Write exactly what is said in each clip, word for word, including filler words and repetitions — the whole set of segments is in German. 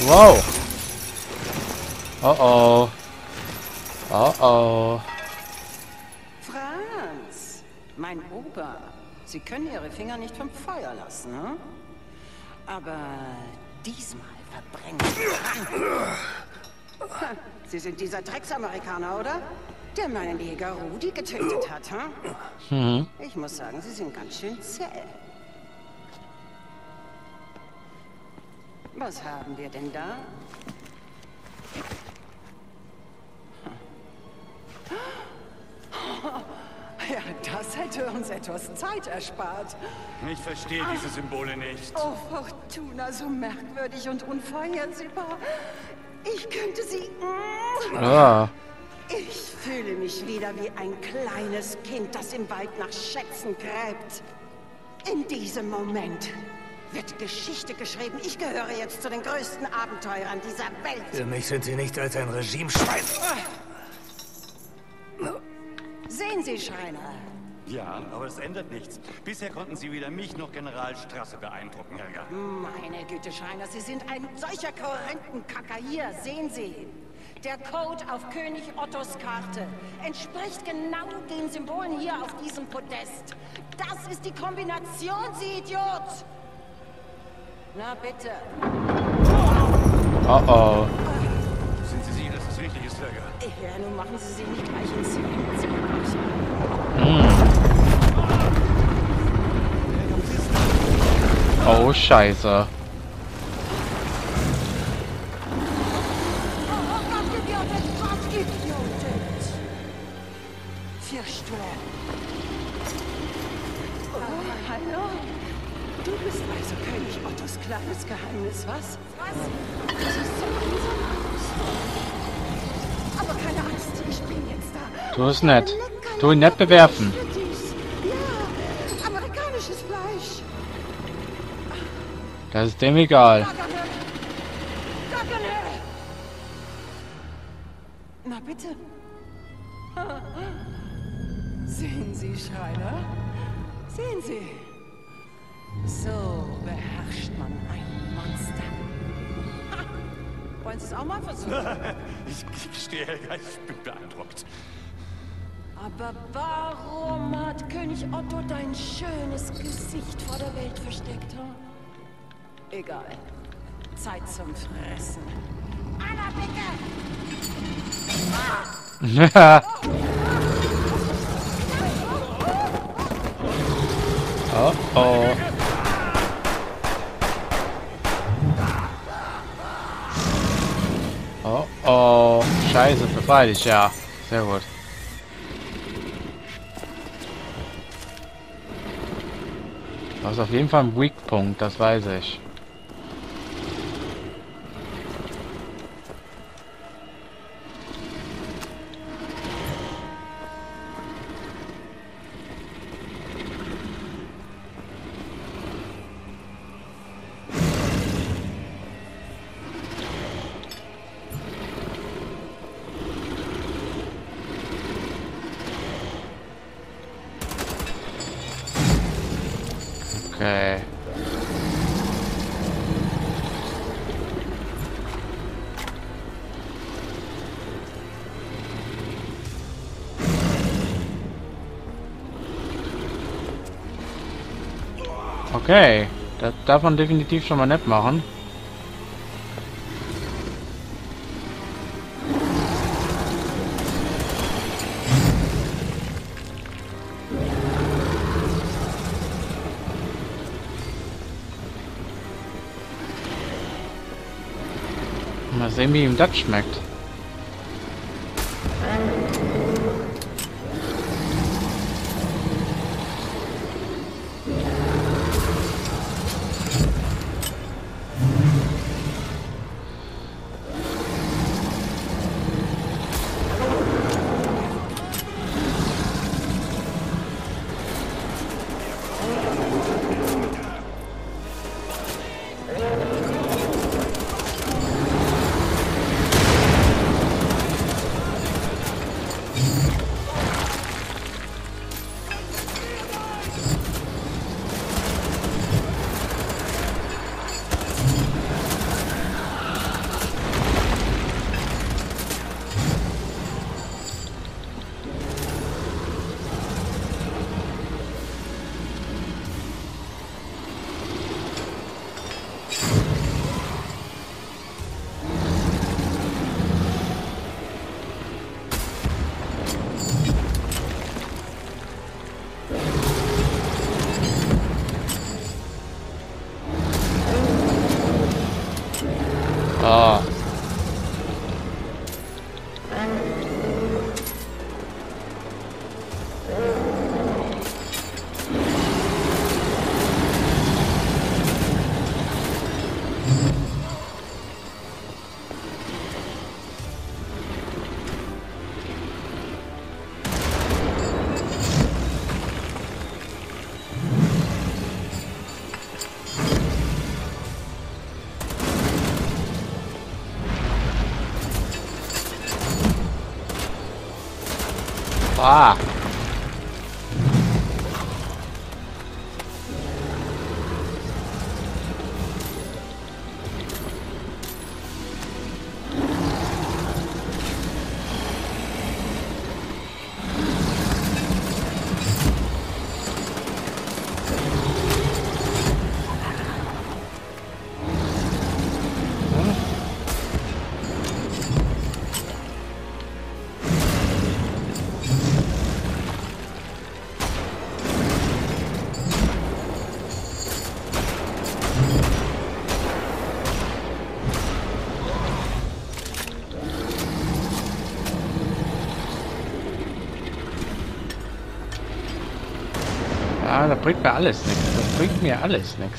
Wow. Oh oh. Oh oh. Franz, mein Opa. Sie können Ihre Finger nicht vom Feuer lassen, hm? Aber diesmal verbrennen Sie. Sie sind dieser Drecksamerikaner, oder? Der meinen Jäger Rudi getötet hat, hm? Mhm. Ich muss sagen, Sie sind ganz schön zäh. Was haben wir denn da? Ja, das hätte uns etwas Zeit erspart. Ich verstehe diese Symbole nicht. Oh, Fortuna, so merkwürdig und unvorhersehbar. Ich könnte sie... Ah. Ich fühle mich wieder wie ein kleines Kind, das im Wald nach Schätzen gräbt. In diesem Moment wird Geschichte geschrieben. Ich gehöre jetzt zu den größten Abenteurern dieser Welt. Für mich sind Sie nicht als ein Regimeschwein. Sehen Sie, Schreiner. Ja, aber es ändert nichts. Bisher konnten Sie weder mich noch General Strasse beeindrucken, Helga. Meine Güte, Schreiner, Sie sind ein solcher Korrentenkacker. Hier, sehen Sie. Der Code auf König Ottos Karte entspricht genau den Symbolen hier auf diesem Podest. Das ist die Kombination, Sie Idiot! Na bitte. Oh oh. Sind Sie sicher, dass es richtig ist, Helga? Ja, nun machen Sie sich nicht gleich ins Zimmer. Oh, Scheiße. Hallo? Du bist also König Ottos kleines Geheimnis, was? Was? Das ist so einsam aus. Aber keine Angst, ich bin jetzt da. Du bist nett. Tu ihn nicht bewerfen. Ja, amerikanisches Fleisch. Das ist dem egal. Na bitte. Sehen Sie, Schreiner? Sehen Sie. So beherrscht man ein Monster. Ha. Wollen Sie es auch mal versuchen? Ich gestehe, Helga, ich bin beeindruckt. Aber warum hat König Otto dein schönes Gesicht vor der Welt versteckt? Hm? Egal. Zeit zum Fressen. Anna, bitte! Oh oh. Oh oh. Scheiße, befreie dich, ja. Sehr gut. Du hast auf jeden Fall einen Weak-Punkt, das weiß ich. Okay. Okay, das darf man definitiv schon mal nett machen. Mal sehen, wie ihm das schmeckt. So. Ah. Ja, das bringt mir alles nichts. Das bringt mir alles nichts.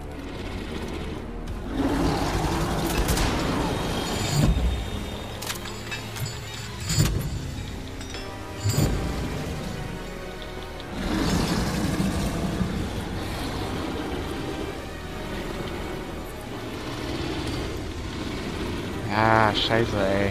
Ja, scheiße, ey.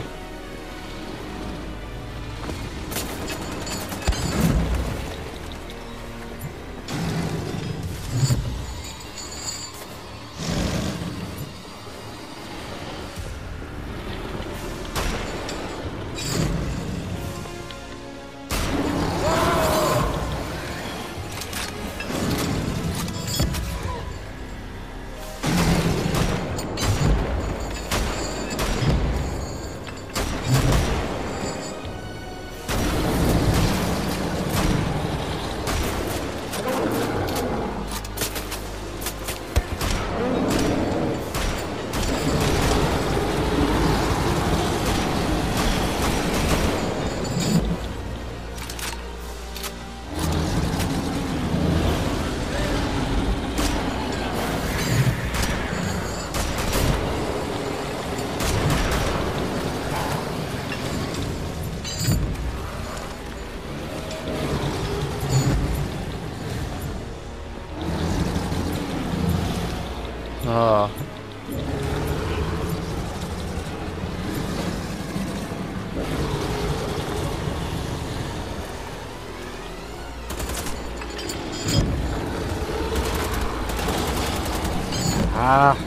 Oh. Ah.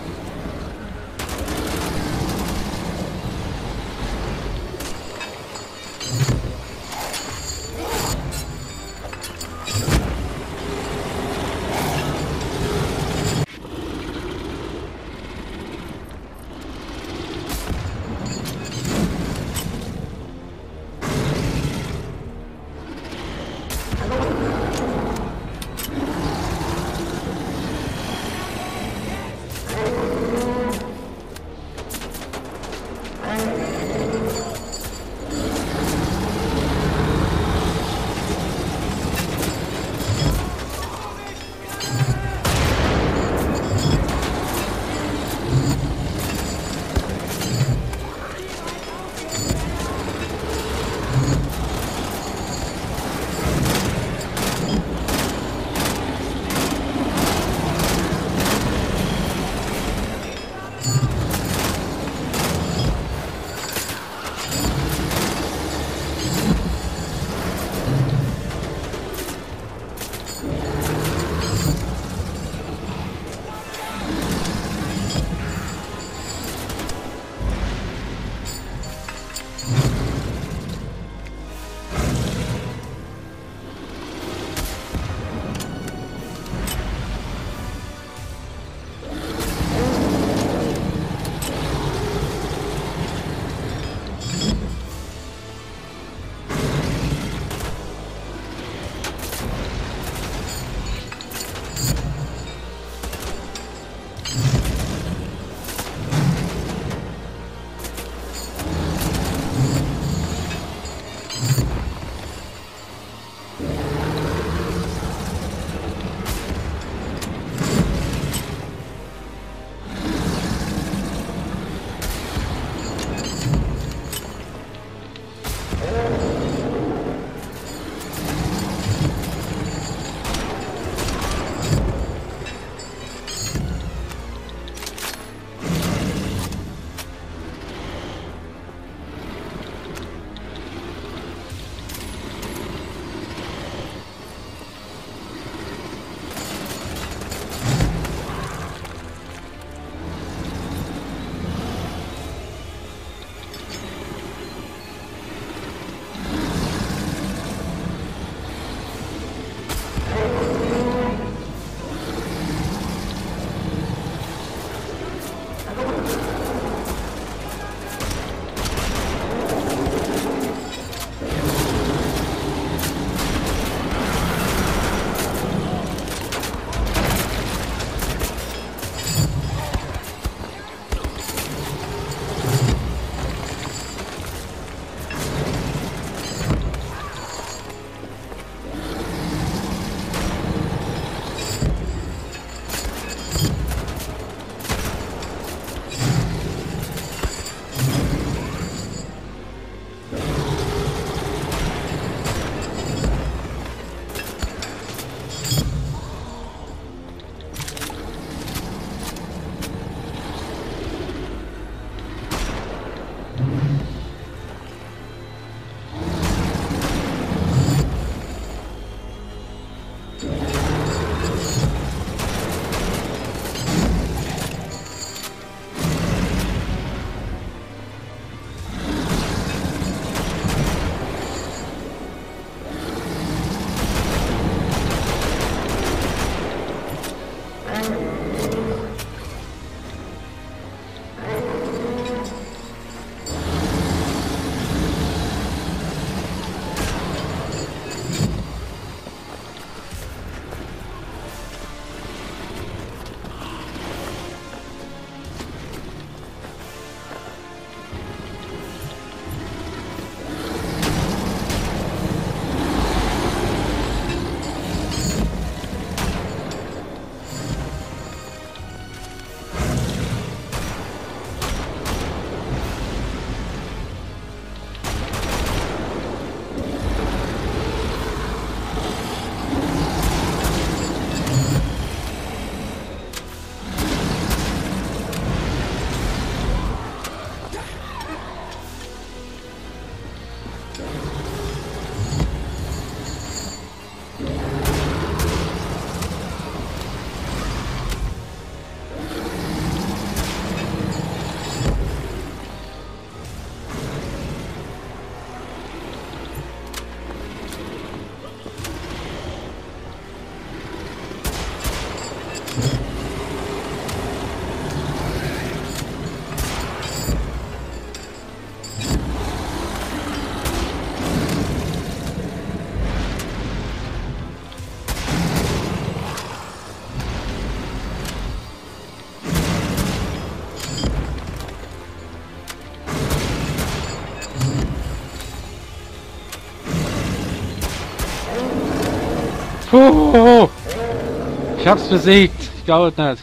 Puh. Ich hab's besiegt. Ich glaube nicht.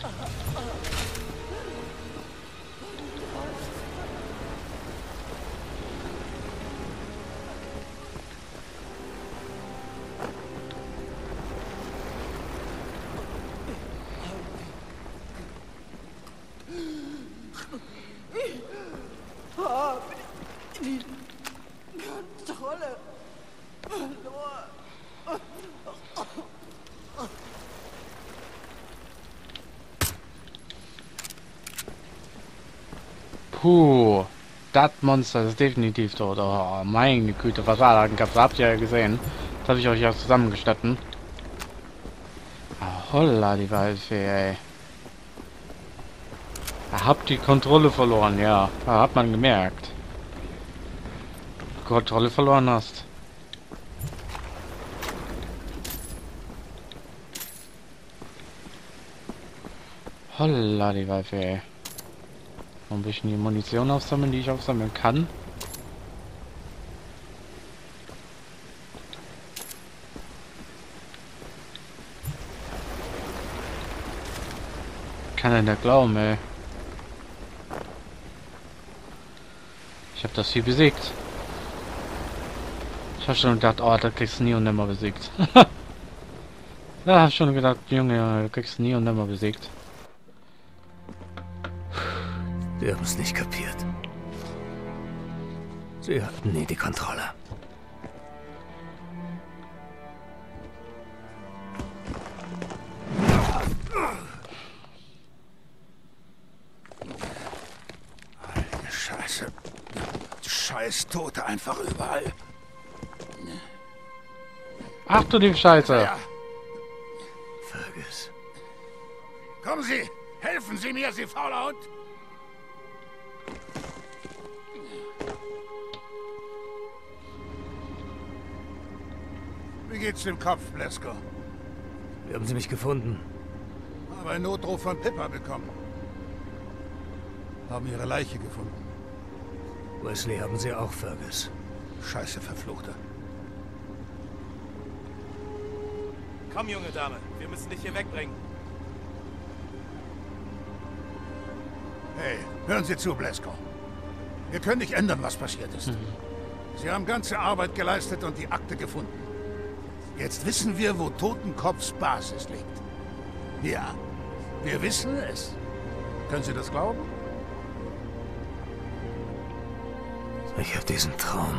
Kontrolle verloren. Puh. Das Monster ist definitiv tot. Oh, meine Güte, was war da? Das habt ihr ja gesehen. Das habe ich euch ja zusammengeschnitten. Ah, holla, die Waldfee, ey. Ihr habt die Kontrolle verloren, ja. Da hat man gemerkt. Kontrolle verloren hast. Holla, die Waldfee, ey. Noch ein bisschen die Munition aufsammeln, die ich aufsammeln kann. Kann er nicht glauben, ey. Ich habe das hier besiegt. Ich habe schon gedacht, oh, das kriegst du nie und nimmer besiegt. Ja, hab schon gedacht, Junge, du kriegst du nie und nimmer besiegt. Sie haben es nicht kapiert. Sie hatten nie die Kontrolle. Heilige Scheiße. Scheiß Tote einfach überall. Ach du die Scheiße. Ja. Fergus. Kommen Sie! Helfen Sie mir, Sie fauler Hund! Wie geht's dem Kopf, Blesko? Wie haben Sie mich gefunden? Habe einen Notruf von Pippa bekommen. Haben Ihre Leiche gefunden. Wesley haben Sie auch, Fergus. Scheiße, Verfluchter. Komm, junge Dame, wir müssen dich hier wegbringen. Hey, hören Sie zu, Blesko. Wir können nicht ändern, was passiert ist. Mhm. Sie haben ganze Arbeit geleistet und die Akte gefunden. Jetzt wissen wir, wo Totenkopfs Basis liegt. Ja, wir wissen es. Können Sie das glauben? Ich habe diesen Traum.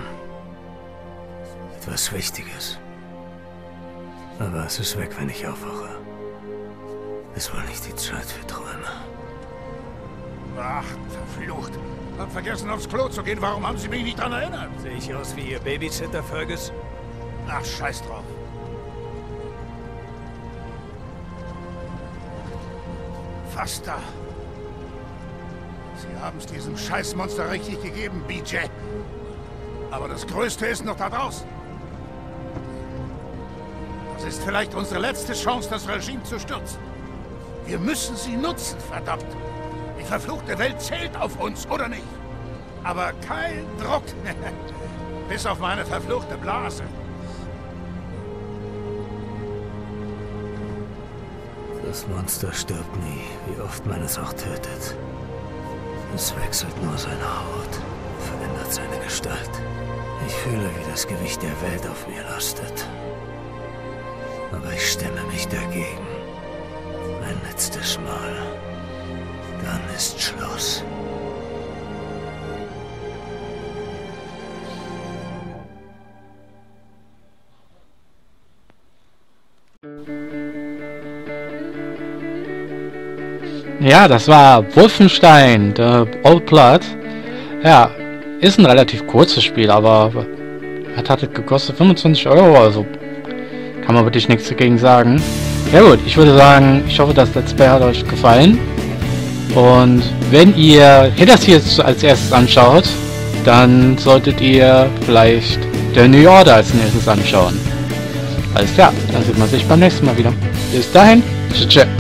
Etwas Wichtiges. Aber es ist weg, wenn ich aufwache. Es war nicht die Zeit für Träume. Ach, verflucht. Hab vergessen, aufs Klo zu gehen. Warum haben Sie mich nicht daran erinnert? Sehe ich aus wie Ihr Babysitter, Fergus? Ach, scheiß drauf. Fast da. Sie haben es diesem Scheißmonster richtig gegeben, B J. Aber das Größte ist noch da draußen. Das ist vielleicht unsere letzte Chance, das Regime zu stürzen. Wir müssen sie nutzen, verdammt. Die verfluchte Welt zählt auf uns, oder nicht? Aber kein Druck. Bis auf meine verfluchte Blase. Das Monster stirbt nie, wie oft man es auch tötet. Es wechselt nur seine Haut, verändert seine Gestalt. Ich fühle, wie das Gewicht der Welt auf mir lastet. Aber ich stemme mich dagegen. Ein letztes Mal. Dann ist Schluss. Ja, das war Wolfenstein, The Old Blood. Ja, ist ein relativ kurzes Spiel, aber was hat es gekostet? fünfundzwanzig Euro, also kann man wirklich nichts dagegen sagen. Ja gut, ich würde sagen, ich hoffe, das Let's Play hat euch gefallen. Und wenn ihr das hier jetzt als erstes anschaut, dann solltet ihr vielleicht The New Order als nächstes anschauen. Alles klar, dann sieht man sich beim nächsten Mal wieder. Bis dahin, tschüss.